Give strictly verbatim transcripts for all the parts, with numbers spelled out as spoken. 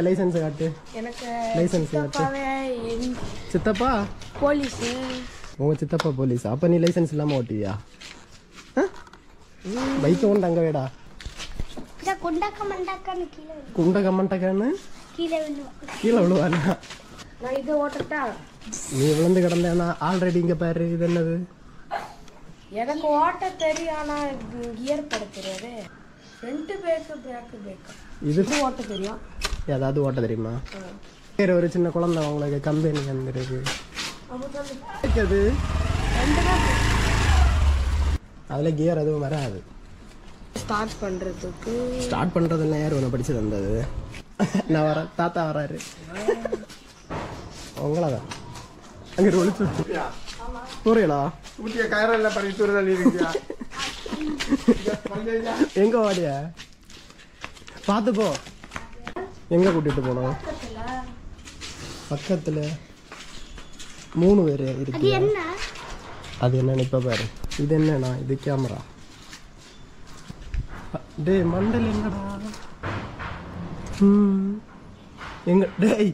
Licence காட்டு. எனக்கு licence காட்டு. சித்தப்பா போலீஸ். உங்க சித்தப்பா போலீஸ். அப்ப நீ லைசென்ஸ் இல்லாம ஓட்டுவியா? பைக் கொண்டு அங்க வேடா. குண்டக்க மண்டக்கன்னு கீழே குண்டக்க மண்டக்கன்னு கீழே விழுவா. கீழே விழுவானா? நான் இதை ஓட்டட்டா? நீ விழுந்து கிடந்தேனா? ஆல்ரெடி இங்க பாரு. இது என்னது? எனக்கு ஓட்ட தெரியும், ஆனா கியர் போட தெரியாது. ஃப்ரண்ட் பிரேக் பேக் பிரேக் இது ஓட்ட தெரியும். ஏதாவது ஓட்ட தெரியுமா? வேற ஒரு சின்ன குழந்தை உங்களுக்கு கம்பெனி வந்துருக்கு. அது அதுல கியர் எதுவும் வராது. ஸ்டார்ட் பண்றதுக்கு ஸ்டார்ட் பண்றதுல யார் ஒன்று படிச்சு தந்தது? நான் வர தாத்தா வராரு. உங்களதான் அங்க ஒழிச்சு புரியலா? ஊட்டிய கயரெல்லாம் பண்ணி தூரதல் இருக்கியா? எங்க வாடியா? பார்த்து போ. எங்க கூட்டிட்டு போனோம்? பக்கத்துல மூணு பேர் இருக்கு. அது என்னன்னு இப்ப பாரு. இது என்னன்னா இது கேமரா. டேய் மண்டல் என்னடா? ம் எங்க டேய்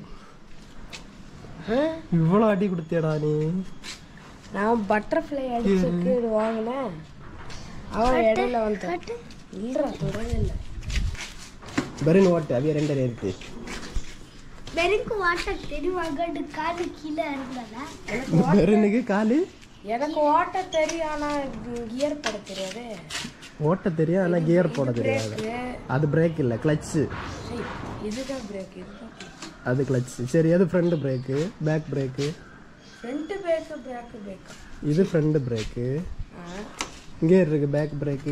இவ்வளோ அடி கொடுத்தியடா நீ? நான் பட்டர்ஃப்ளை அடிச்சுக்கு வாங்கினேன். அவன் இடையில வந்து இல்லைடா தொடவே இல்லை. பெரின் ஓட்டு அவிய ரெண்டு இருக்கு. பெரினுக்கு ஓட்ட தெரியும். காலு கீழே இருந்ததா? பெரினுக்கு காலு எனக்கு ஓட்ட தெரியும், ஆனா கியர் போட தெரியாது. ஓட்ட தெரியும், ஆனா கியர் போட தெரியாது. அது பிரேக் இல்ல, கிளட்ச். இதுதான் பிரேக். இதுதான் அது கிளட்ச். சரி, அது front brake back brake. Front brake back brake. இது ஃப்ரண்ட் பிரேக். இங்க இருக்கு பேக் பிரேக்.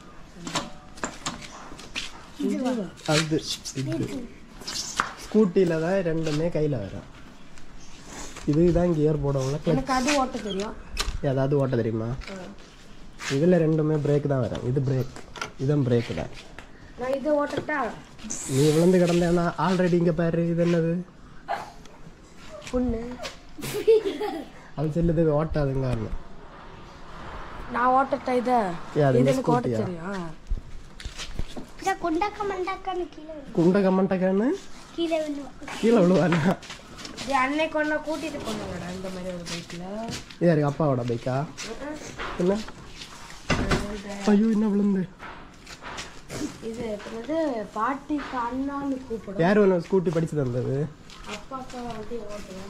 அது இது ஸ்கூட்டில தான் ரெண்டுமே கையில வரும். இதுதான் கியர் போடவும்ல. எனக்கு அது ஓட்ட தெரியும். ஏதாவது ஓட்ட தெரியுமா? இதுல ரெண்டுமே பிரேக் தான் வரும். இது பிரேக், இதுதான் பிரேக் தான். நான் இது ஓட்டட்டா? நீ விழுந்து கிடந்தேனா? ஆல்ரெடி இங்க பாரு. இது என்னது? புண்ணு. அது செல்லுது ஓட்டாதுங்க. நான் ஓட்டட்டா? இத இது எனக்கு ஓட்ட தெரியும். இத குண்டக்க மண்டக்கன்னு கீழே குண்டக்க மண்டக்கன்னு கீழே விழுவா. கீழே விழுவானா? இது அன்னை கொண்ட கூட்டிட்டு போனாங்கடா இந்த மாதிரி ஒரு பைக்ல. யாரு அப்பாவோட பைக்கா? என்ன? ஐயோ என்ன விழுந்து? இது என்னது? பாட்டிக்கு அண்ணான்னு கூப்பிடு. யார் ஒன்று ஸ்கூட்டி படிச்சு தந்தது? அப்பாக்கா வந்து ஓட்டுவேன்.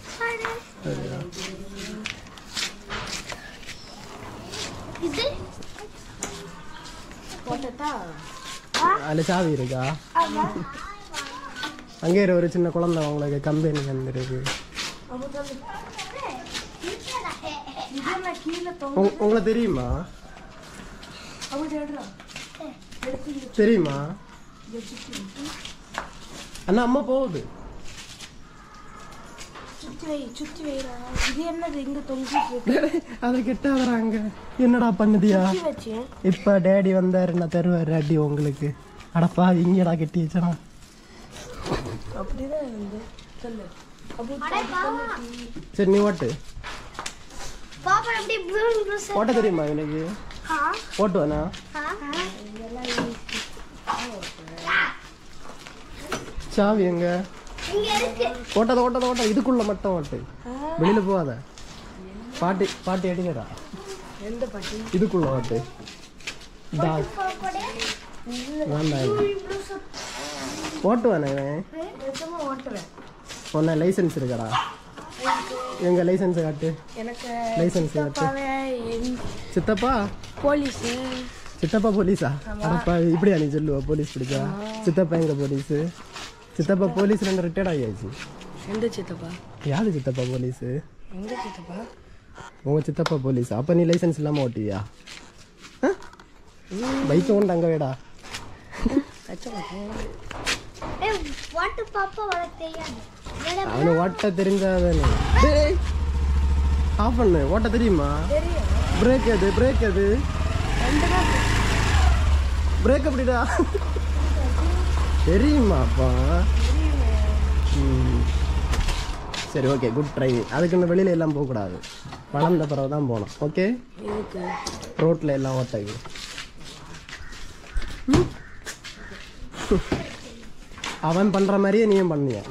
இது ஓட்டட்டா? அதுல சாவி இருக்கா? அங்கே ஒரு சின்ன குழந்தை உங்களுக்கு கம்பெனி வந்துருக்கு. உங்களை தெரியுமா? தெரியுமா? அண்ணா அம்மா போகுது. அதை கிட்ட வராங்க. என்னடா பண்ணுதியா? இப்ப டேடி வந்தாரு, நான் தருவாரு அடி உங்களுக்கு. அடப்பா இங்கடா கட்டி வச்சனா? சரி நீ ஓட்டு. ஓட்ட தெரியுமா எனக்கு? ஓட்டுவானா? சாவி எங்க? ஓட்டாத ஓட்டாத ஓட்ட. இதுக்குள்ள மட்டும் ஓட்டு, வெளியில போகாத. பாட்டி பாட்டி அடிக்கடா. எந்த பாட்டி? இதுக்குள்ள ஓட்டு. ஓட்டுவானே உன்ன லைசன்ஸ் இருக்கடா? எங்க லைசன்ஸ் காட்டு. எனக்கு லைசன்ஸ் காட்டு. சித்தப்பா போலீஸ். சித்தப்பா போலீஸா? அப்பா இப்படியா நீ சொல்லுவா போலீஸ் பிடிச்சா? சித்தப்பா எங்க போலீஸ்? சித்தப்பா போலீஸ் ரெண்டு ரிட்டையர்ட் ஆகியாச்சு. எந்த சித்தப்பா? யாரு சித்தப்பா போலீஸ்? எங்க சித்தப்பா? உங்க சித்தப்பா போலீஸ். அப்ப நீ லைசன்ஸ் இல்லாம ஓட்டுவியா? பைக் கொண்டு அங்க வேடா. அவனு ஓட்ட தெரிஞ்சாதானே. ஆஃப் பண்ணு. ஓட்ட தெரியுமா? பிரேக் எது? பிரேக் எது? பிரேக் அப்படிடா தெரியுமாப்பா? சரி ஓகே, குட் ட்ரை. அதுக்கு இந்த வெளியில எல்லாம் போகக்கூடாது, வளர்ந்த பிறகு தான் போகணும். ஓகே, ரோட்ல எல்லாம் ஓட்டாது. அவன் பண்ணுற மாதிரியே நீயும் பண்ணிய.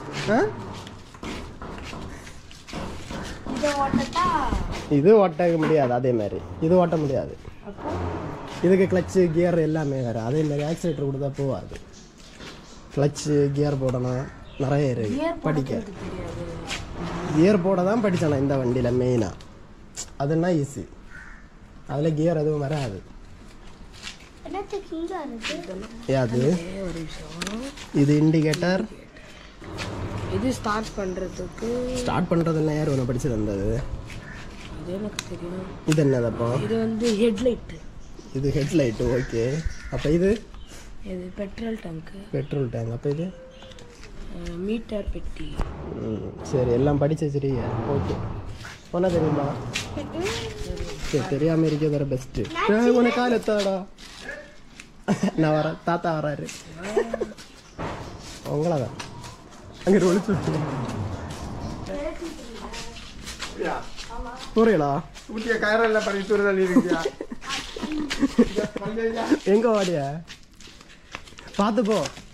இது ஓட்ட முடியாது, அதே மாதிரி இது ஓட்ட முடியாது. இதுக்கு கிளச்சு கியர் எல்லாமே வேறு. அதே மாதிரி ஆக்சிலேட்டர் கொடுத்தா போகாது. கிளச்சு கியர் போடணும், நிறைய இருக்கு படிக்க. கியர் போட தான் படித்தானே இந்த வண்டியில் மெயினாக. அதுன்னா ஈஸி, அதில் கியர் எதுவும் வராது. அது இது இண்டிகேட்டர். இது ஸ்டார்ட் பண்ணுறதுக்கு ஸ்டார்ட் பண்ணுறதுன்னா யார் ஒன்று படிச்சு தந்தது? அது எனக்கு தெரியும். இது என்னதப்போ? இது வந்து ஹெட்லைட்டு. இது ஹெட்லைட்டு. ஓகே. அப்போ இது இது பெட்ரோல் டேங்க்கு. Petrol tank. அப்போ இது மீட்டர் பெட்டி. ம் சரி, எல்லாம் படிச்சு வச்சிருக்கீங்க. ஓகே. ஒன்றா தெரியுமா? சரி, தெரியாமல் இருக்கிறது வேறு பெஸ்ட்டு. உனக்கு கால் எத்தாடா? நான் வரேன், தாத்தா வராரு. உங்களா தான் அங்கே ஒழிச்சு புரியலா? எங்க வாடியா பார்த்து போ.